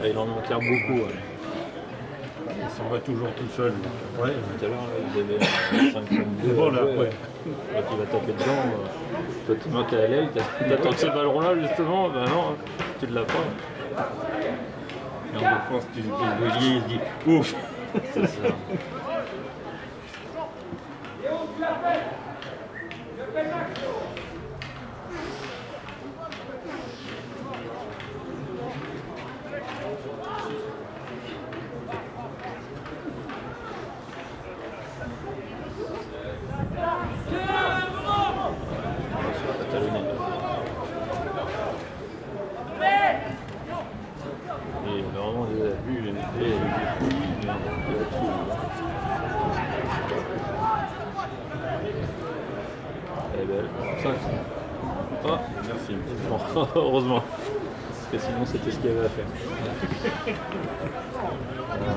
il en enterre beaucoup. Ouais. Il s'en va toujours tout seul. Ouais, tout à l'heure, il avait 5-2. Voilà, ouais. Quand il va taper dedans, toi tu manques à l'aile, t'attends que ce ballon-là justement, ben non, tu ne l'as pas. Et en défense, tu il dit ouf. C'est ça. Et vraiment des abus, il y a tout. Elle est belle. Ça, Ah, merci. bon, heureusement. Parce que sinon c'était ce qu'il y avait à faire. Voilà.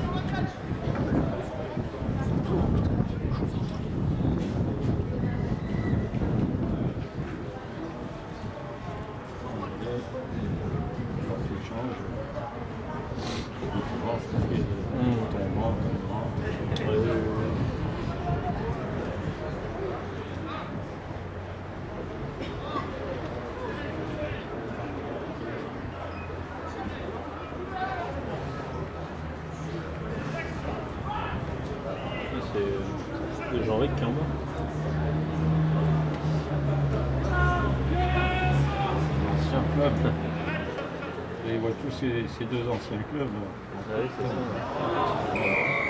C'est Jean-Ric qui est en bas. L'ancien club. Et voit tous ces deux anciens clubs. Ah oui, c'est ça.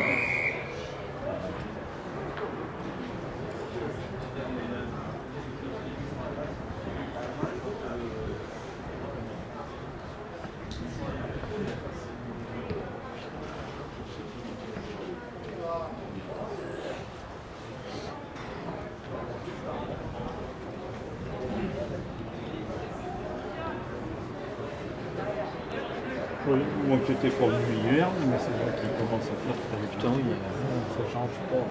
Moi qui étais pas venu hier, mais c'est vrai qu'il commence à faire très Putain, oui, ça change pas.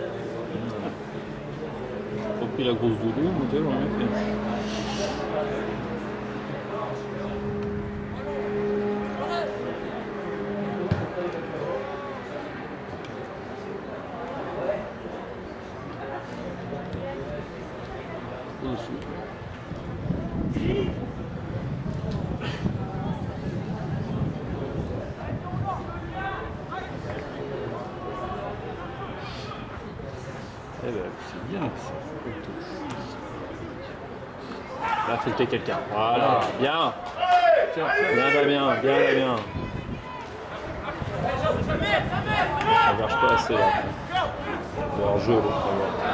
J'ai repris la grosse doudou, mon Dieu, on a fait. Eh ben, c'est bien ça. Là, affecter quelqu'un. Voilà, bien. Bien. Ça marche pas assez là. Leur jeu, l'autre.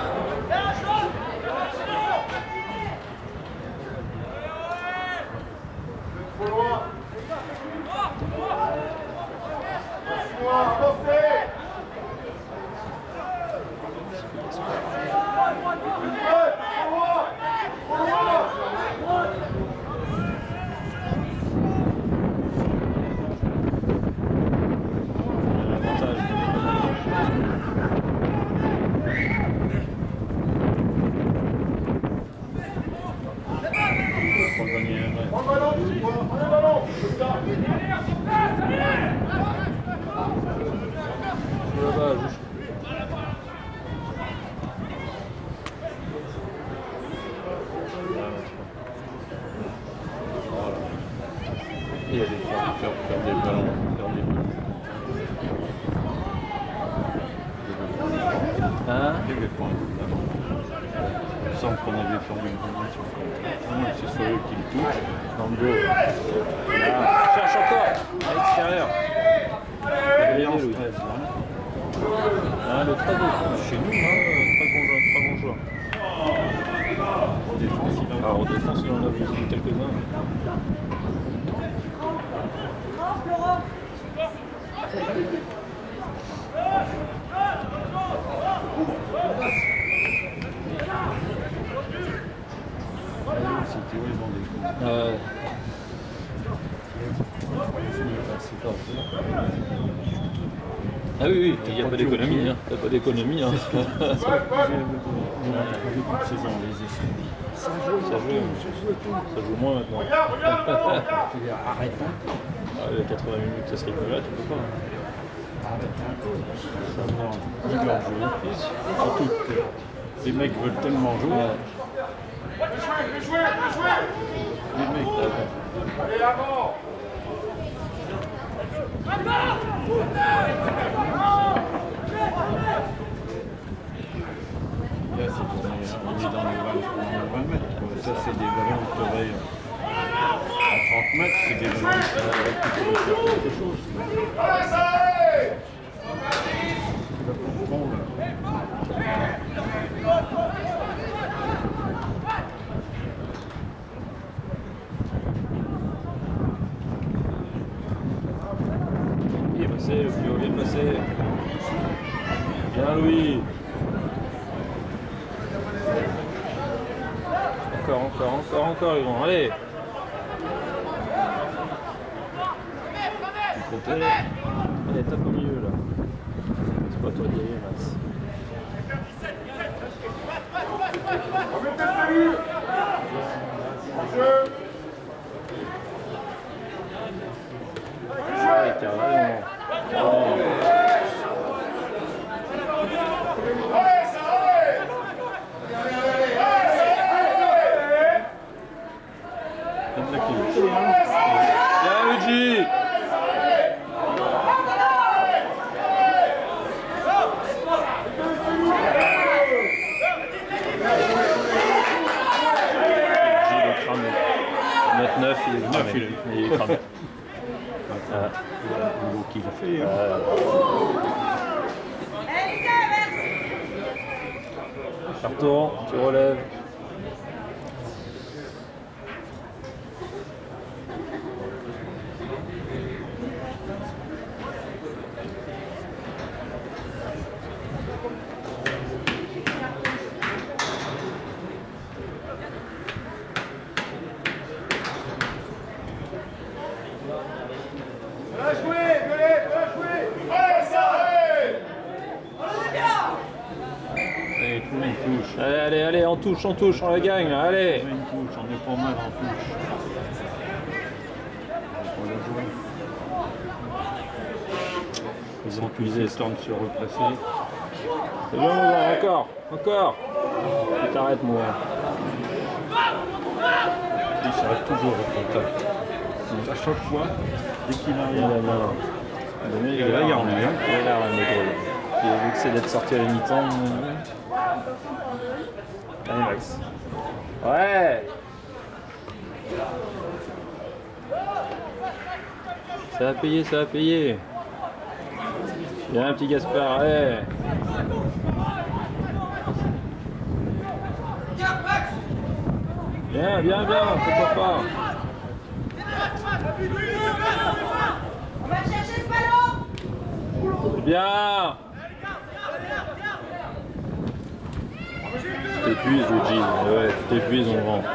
Il y a des faire des ballons, faire des ballons. Hein? Il y avait pas un coup de ballon. Il me semble qu'on avait perdu une ballon sur le contre. C'est soit eux qui le touchent. Dans le dos. Là. Cherche encore. À l'extérieur. Il est en stress là. Ah, le très beau. Chez nous, très bon joueur. En défense, il a En défense, il en a vu quelques-uns. C'était où ils ont des coups. Ah oui, il n'y a pas d'économie. Hein. Il n'y a pas d'économie. Hein. C'est ce que j'ai vu toute saison, les essais. Ça joue moins maintenant. Arrête. Les 80 minutes, ça serait que là, tu peux pas. Ça demande. Ils doivent jouer. Surtout que les mecs veulent tellement jouer. Les mecs. Allez, avant! Là, on est dans les 20 mètres. Quoi. Ça, c'est des ballons qui t'aurais à 30 mètres, c'est des ballons qui pourraient faire quelque chose. Tu vas pour con, là. Bien passé, le plus haut, bien passé. Bien Louis. Encore les grands, allez. Du côté. Allez, tape au milieu là. C'est pas toi d'y aller, Max. Allez, carrément. Bien Luigi. Il est cramé. Le niveau qu'il a fait. Retourne, tu relèves. Allez, tout le monde touche. Allez, on touche, on la gagne, allez. Une touche, on est pas mal en touche. On va jouer. Ils ont puisé le temps de se replacer. C'est bien, Mouvant, encore. Tu t'arrêtes, Mouvant. Il s'arrête toujours au contact. À chaque fois, dès qu'il arrive. Il a l'air en hein. Il a l'air un drôle. Il a vu que c'est d'être sorti à la mi-temps. Allez, Max. Ouais. Ça va payer. Bien, petit Gaspard, allez. Bien, pourquoi pas. On va chercher ce ballon. Bien. Tu t'épuises, Luigi. Ouais, tu t'épuises, on rentre.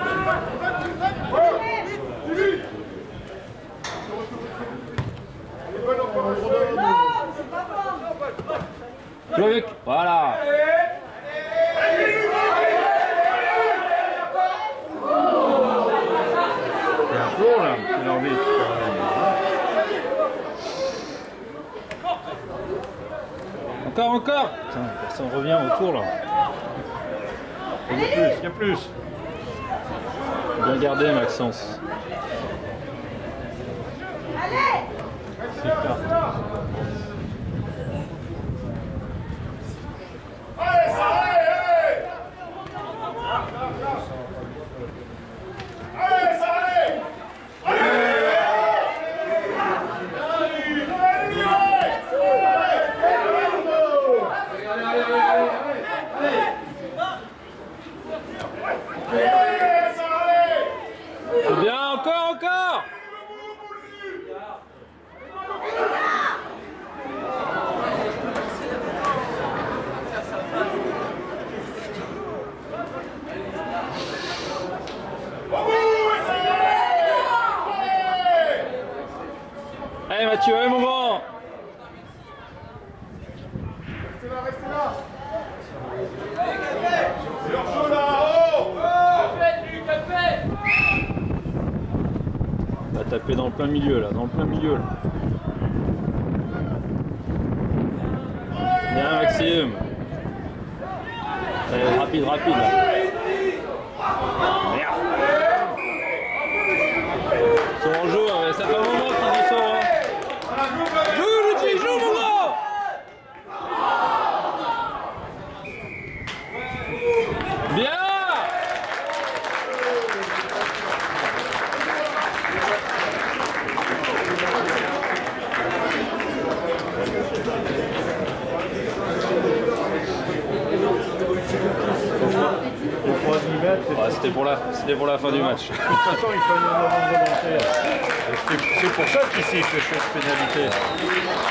Joue avec. Voilà. Il y a un tour là, il a envie. Encore. Putain, personne revient autour là. Il y a plus. Bien gardé, Maxence. C'est tard. C'est bien, encore. Allez Mathieu, allez mouvement. Restez là. taper dans le plein milieu là, dans le plein milieu là. Bien Maxime. Allez, rapide, rapide là. Merde. Sors en jeu, hein. Ça fait un moment qu'il dit sort. Hein. Joue Luigi, joue mon gars. Bien. Le 3 mètres, Ouais, c'était pour la fin du match. de toute façon, il faut une amende volontaire. C'est pour ça qu'ici il fait cette pénalité.